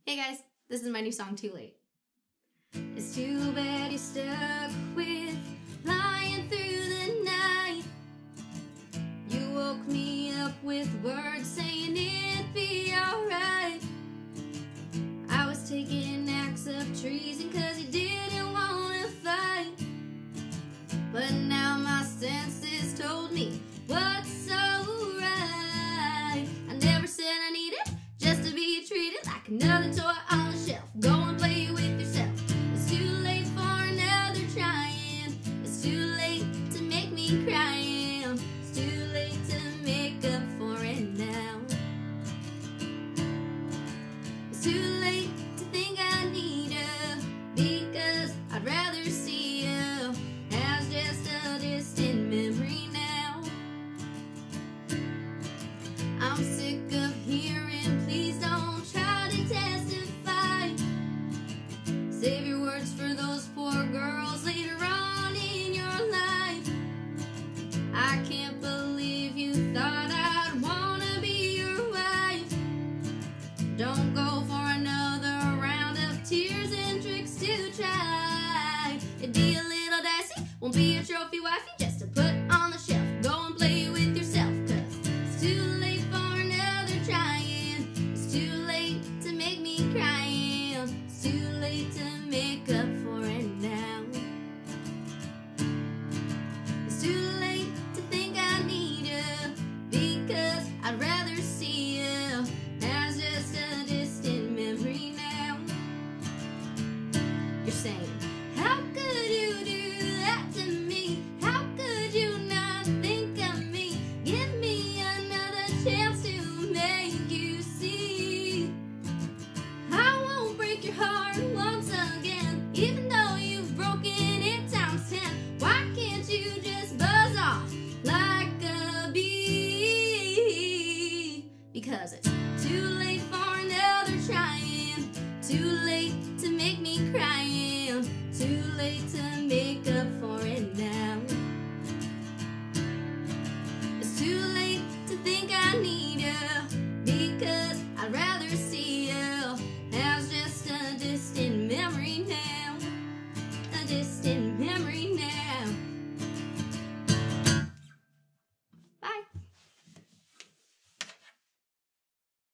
Hey guys, this is my new song, Too Late. It's too bad you're stuck with lying through the night. You woke me up with words saying it'd be alright. I was taking acts of treason cause you didn't want to fight. But now my senses told me what's so right. I never said I needed just to be treated like another toy on the shelf. Go and play with yourself. It's too late for another trying. It's too late to make me crying. It's too late to make up for it now. It's too late to think I need you, because I'd rather see you as just a distant memory now. I'm sick of hearing please don't try to testify. Save your words for those poor girls later on in your life. I can't believe you thought I'd wanna be your wife. Don't go for another round of tears and tricks to try. It'd be a little dicey, won't be a trophy wifey just to put on the shelf. Go and play with yourself, cause it's too late for another trying. It's too late to make me crying. It's too late to make